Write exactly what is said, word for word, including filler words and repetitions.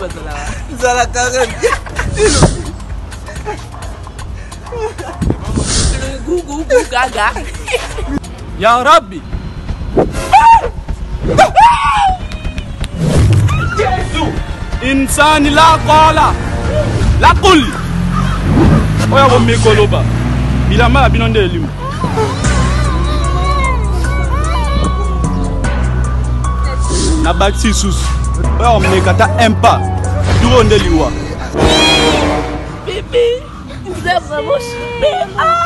Zala carré. Gugu gaga. Ya Rabbi. Insani la qala. La qul. Oya bo mikoloba. Bilama binonde elimu. Na baksi sus. Oya mekata empa. Duro ndeliwa. Bébé, vous êtes vraiment super. Ah!